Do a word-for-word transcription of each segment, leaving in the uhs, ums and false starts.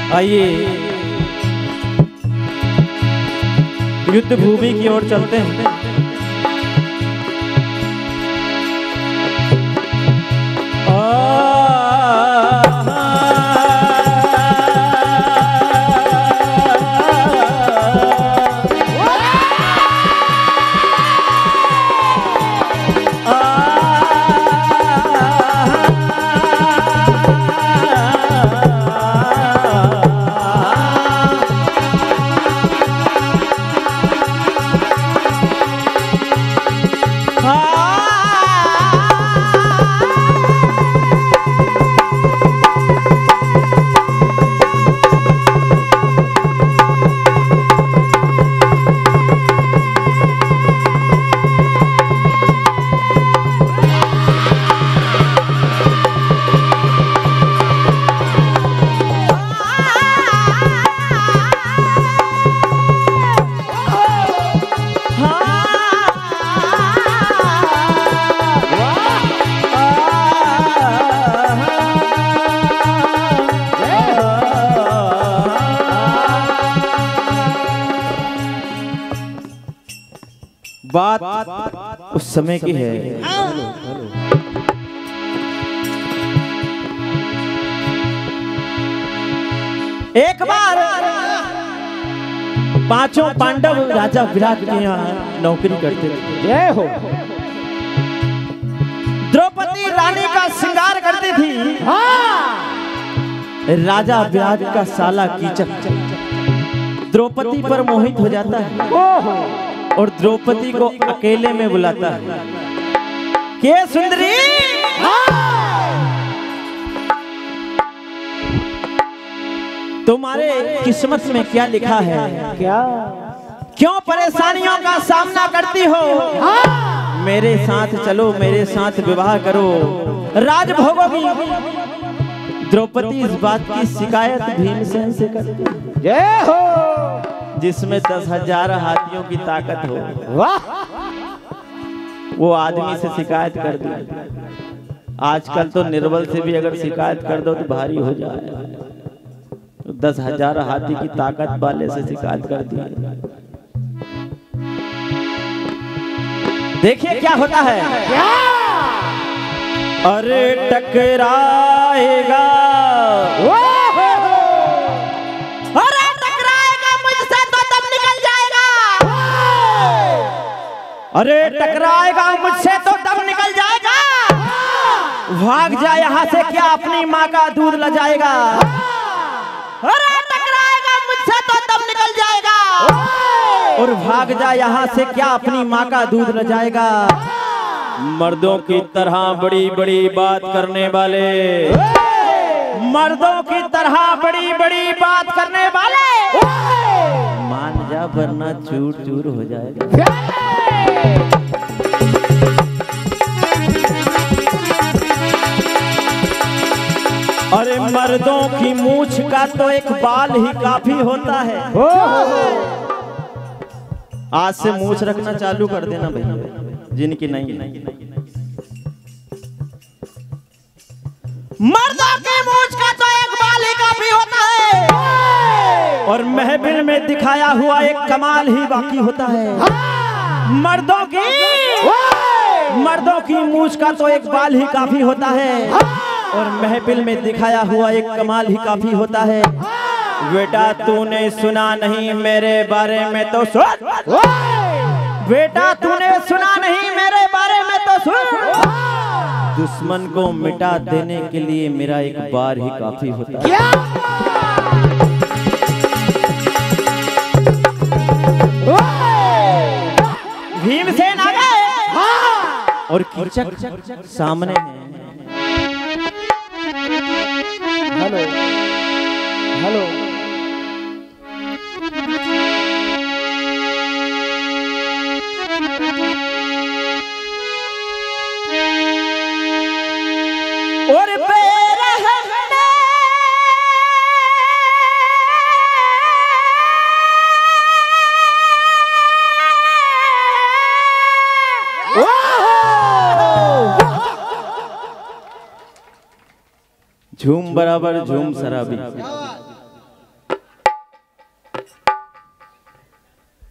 आइए युद्ध भूमि की ओर चलते हैं। बात, बात उस समय की है। एक बार पांचों पांडव राजा विराट के यहाँ नौकरी करते थे। जय हो। द्रौपदी रानी का श्रृंगार करती थी। राजा विराट का साला कीचक द्रौपदी पर मोहित हो जाता है और द्रौपदी को अकेले में बुलाता है। के सुंदरी, तुम्हारे किस्मत में क्या लिखा है? क्या क्यों परेशानियों का सामना करती हो? मेरे साथ चलो, मेरे साथ विवाह करो, राजभोगों की। द्रौपदी इस बात की शिकायत भीमसेन से करती है। जय हो। जिसमें दस हजार हाथियों की ताकत हो, वाह, वो आदमी से शिकायत कर दी। आजकल तो निर्बल से भी अगर शिकायत कर दो तो भारी हो जाए, तो दस हजार हाथी की ताकत वाले से शिकायत कर दी। देखिए क्या होता है। क्या? अरे टकराएगा, अरे टकराएगा मुझसे तो दम निकल जाएगा, अरे टकराएगा मुझसे तो दम निकल जाएगा। भाग जाए यहाँ से, क्या अपनी माँ का दूध ल जाएगा। अरे टकराएगा मुझसे तो दम निकल जाएगा, और भाग जाए यहाँ से, क्या अपनी माँ का दूध ल जाएगा। मर्दों की तरह बड़ी बड़ी बात करने वाले, मर्दों की तरह बड़ी बड़ी बात करने वाले, मान जा वरना चूर चूर हो जाएगा। अरे मर्दों की मूछ का तो एक बाल ही काफी होता है। आज से मूछ रखना चालू कर देना भैया, जिनकी नहीं। मर्दों की मूछ का तो एक बाल ही काफी होता है, और महफिल में दिखाया हुआ एक कमाल ही बाकी होता है। मर्दों की मर्दों की मूछ का तो एक बाल ही काफी होता है, और महफिल में दिखाया हुआ एक कमाल ही काफी होता है। बेटा तूने सुना नहीं मेरे बारे में तो सुन, बेटा तूने सुना नहीं मेरे बारे में तो सुन। दुश्मन को मिटा देने के लिए मेरा एक बार ही काफी होता है। भीमसेन आ गए और कीचक सामने है। हेलो हेलो, और झूम बराबर झूम शराबी।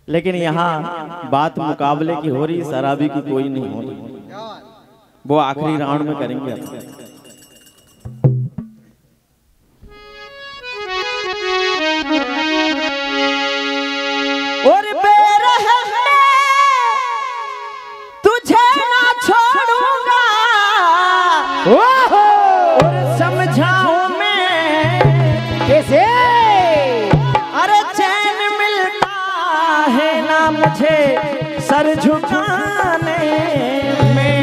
लेकिन यहाँ बात मुकाबले की हो रही, शराबी की कोई नहीं हो रही। वो आखिरी राउंड में करेंगे। और बेरहम तुझे ना छोड़ूंगा, और समझाऊं मैं कैसे, अरे चैन मिलता है ना मुझे सर झुकाने में।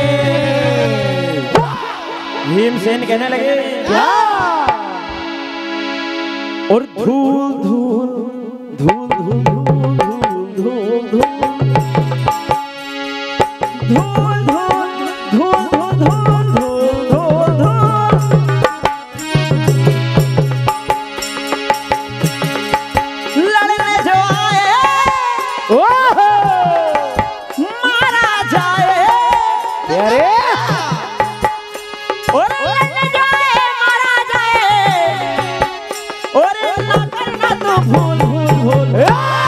भीमसेन कहने लगे क्या? और धूल धूल धूल धूल धूल धूल धूल धूल धूल धूल धूल धूल धूल लड़ने जो आए ओहो मारा जाए, अरे और लड़ने जो आए मारा जाए, और ना करना तो भूल भूल भूल,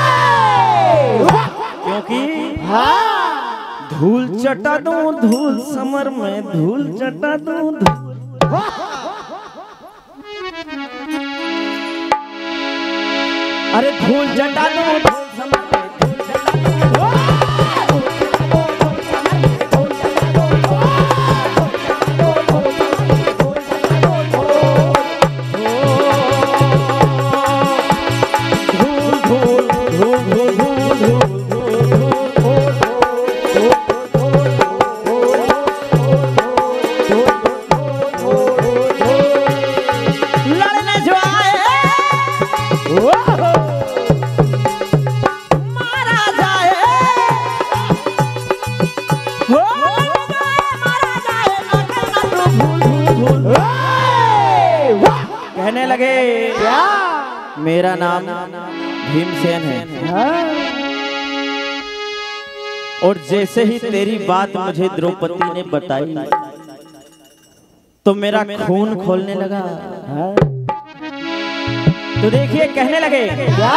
क्योंकि हाँ धूल चटा दूं धूल समर में, धूल चटा दूं धूल। अरे धूल चटा दूं धूल समर में, धूल चटा दूं कहने लगे क्या? मेरा नाम भीमसेन है, और जैसे ही तेरी बात मुझे द्रौपदी ने बताई तो मेरा खून खोलने लगा। तो देखिए कहने लगे क्या?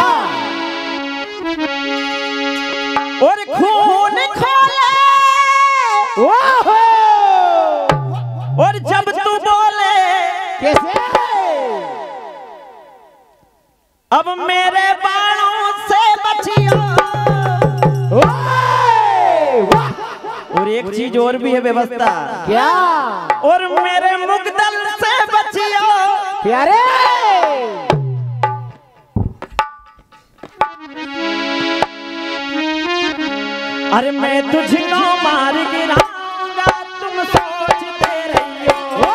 और खून खोले और जब तू बोले कैसे, अब मेरे बाणों से बचियो। और एक चीज और भी है व्यवस्था क्या? और मेरे मुग्दल से बचियो प्यारे। अरे मैं तुझको मार गिराऊंगा, तुम सोचते रहियो।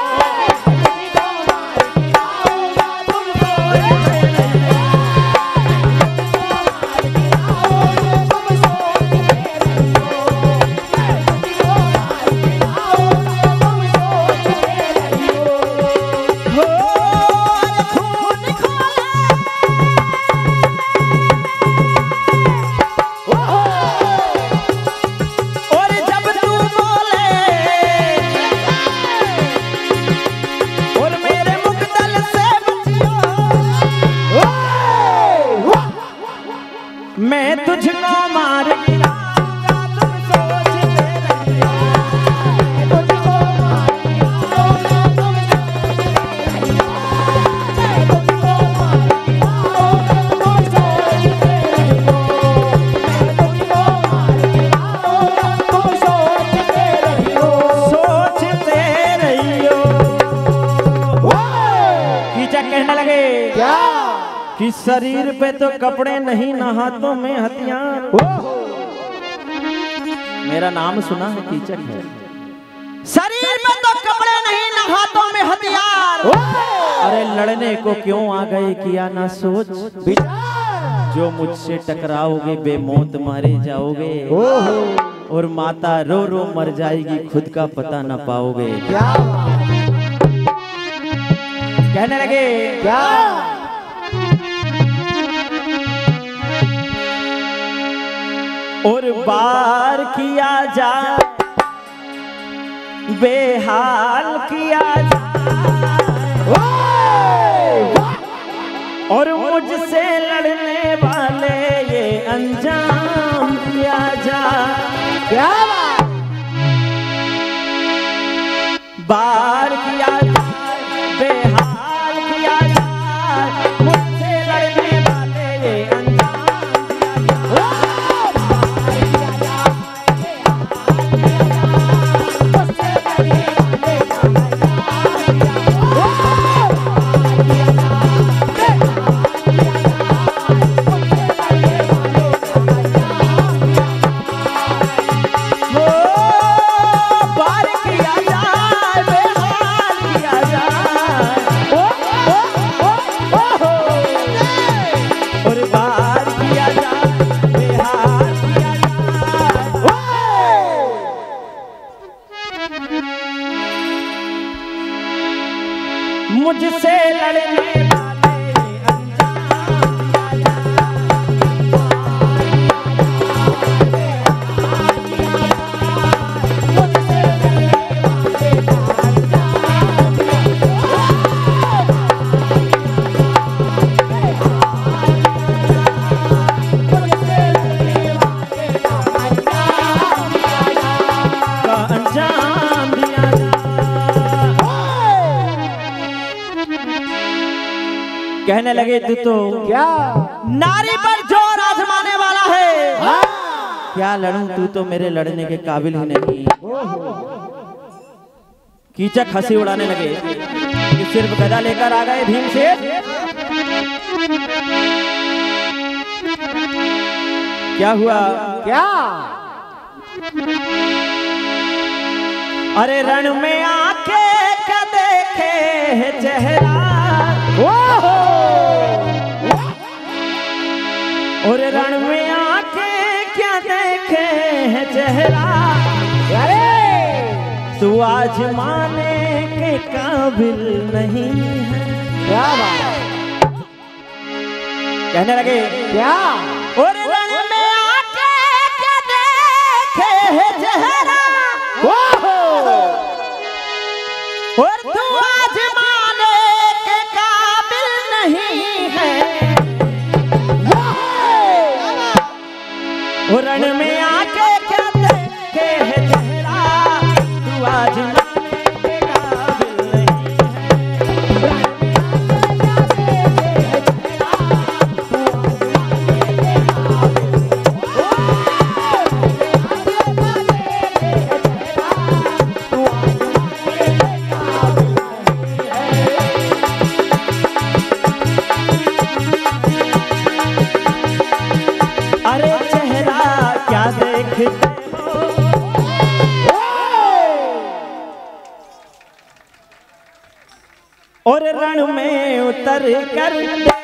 मैं तुझको मार गिराऊंगा, तुम सोचते रहियो। तुझको मार गिराऊंगा, तुम सोचते रहियो। तुझको मार गिराऊंगा, तुम सोचते रहियो। तुझको मार गिराऊंगा, तुम सोचते रहियो। सोचते रहियो। कीचक कहने लगे क्या? कि शरीर पे तो कपड़े नहीं न हाथों में हथियार। मेरा नाम सुना है कीचक है। शरीर में तो कपड़े नहीं न हाथों में हथियार। अरे लड़ने को क्यों आ गए किया ना सोच, जो मुझसे टकराओगे बेमौत मारे जाओगे। और माता रो रो मर जाएगी, खुद का पता न पाओगे। कहने लगे क्या? और बार किया जा बेहाल किया जा, और मुझसे लड़ने वाले ये अंजाम दिया जाए। क्या बार किया जाए, बेहाल किया जाए, मुझसे लड़ने वाले ये अंजाम दिया मुझसे लड़ने कहने लगे तू तो क्या नारी पर जोर आजमाने वाला है। हाँ? क्या लड़ूं, तू तो मेरे लड़ने के काबिल ही नहीं। कीचक हंसी उड़ाने लगे कि सिर्फ गदा लेकर आ गए भीम से। क्या हुआ क्या? अरे रण में आके क्या देखे है चेहरा, और रण में आके क्या देखे है चेहरा, अरे तू आज माने के काबिल नहीं है। क्या बात? कहने लगे क्या? और रण में आके क्या देखे है चेहरा, और तू आज माने के काबिल नहीं है। रण में आके क्या देखे है चेहरा, तू आज माने के काबिल नहीं अरे चेहरा क्या देखते हो, और रण में उतर कर